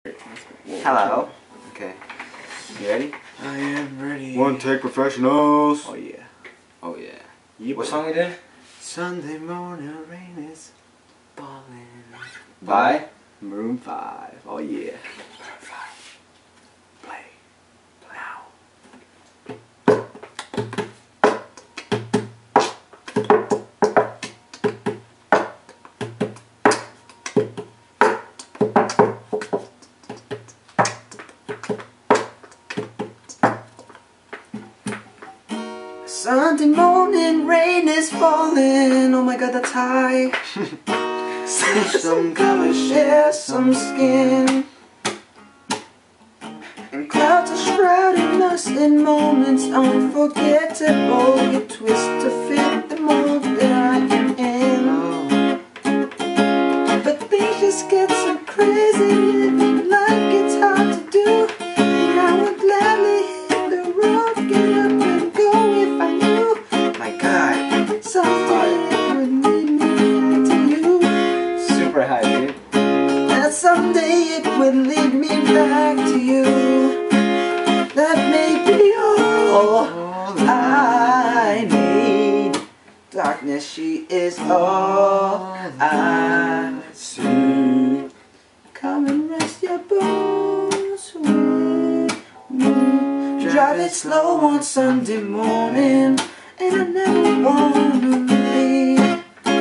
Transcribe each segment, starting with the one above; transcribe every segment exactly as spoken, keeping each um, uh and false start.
Hello. Okay. You ready? I am ready. One take professionals. Oh yeah. Oh yeah. Yep. What song we did? Sunday morning rain is falling. By Maroon five. Oh yeah. Maroon five. Play. Now. Sunday morning rain is falling. Oh my god, that's high. See some color, share some skin. And clouds are shrouding us in moments unforgettable. You twist to fit the mold that I am in. But things just get so crazy, living life gets hard to do. And I would gladly hit the road, get up and go if I knew. My god, someday it would lead me back to you. Super high, dude. And someday it would lead me back to you. That may be all I need. Darkness, she is all I see. Come and rest your bones with me. Drive it slow on Sunday morning, and I never wanna leave.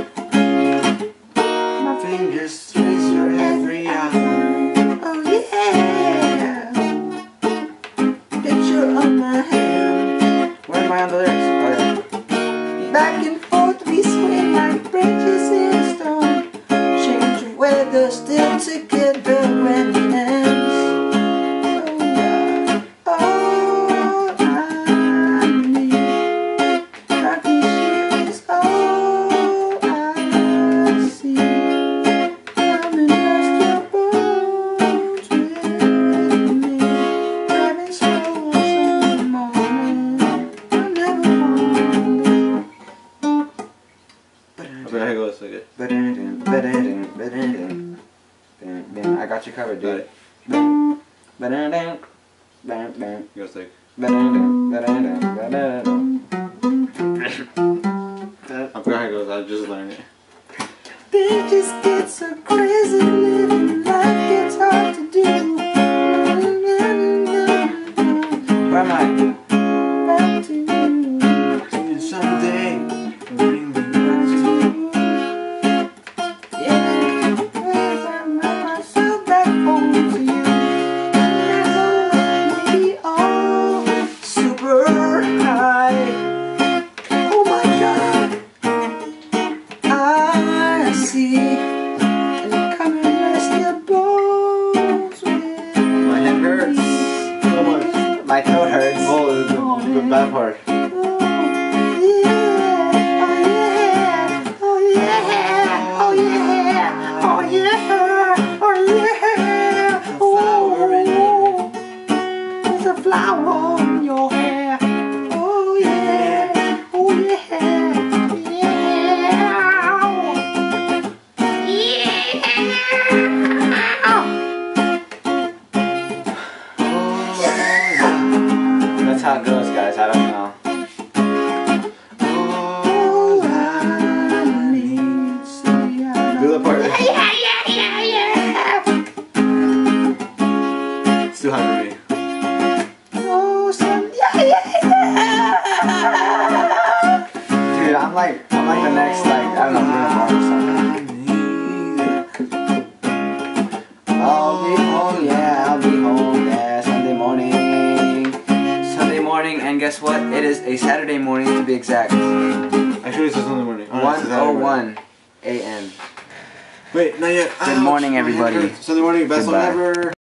My fingers trace your every outline. Oh yeah. Picture on my hand. Where am I on the lyrics? Okay. Back and forth we sway like branches in a storm. Change of weather, still together when it ends. Oh yeah. All I need. Darkness is all I see. Come and rest your bones with me. Driving slow on Sunday morning. I never wanna leave. I bet I go so good. I got you covered, dude. You go sick. I forgot how it goes. I just learned it. Things just get so crazy, living life gets hard to do. Where am I? Back to you. And someday bring me back to you. Yeah, I bring myself back home to you. And that's all we all super high. Oh my god, I see. And come and rest your bones with My head hurts. So much. My throat hurts. Oh, the, the, the bad part. Flower in your hair. Oh yeah, oh yeah, Oh, that's how it goes, guys. I don't know. all I need is the Do the part. yeah, yeah, yeah, yeah. It's too high for me. Oh, some yeah, yeah, yeah. Dude, I'm like, I'm like the next, like, I don't know, Bruno Mars or something. I'll be home, yeah, I'll be home, yeah, Sunday morning. Sunday morning, and guess what? It is a Saturday morning to be exact. Actually, it's a Sunday morning. Oh, one oh one a m Wait, not yet. Good morning, everybody. Sunday morning, best song Goodbye. ever.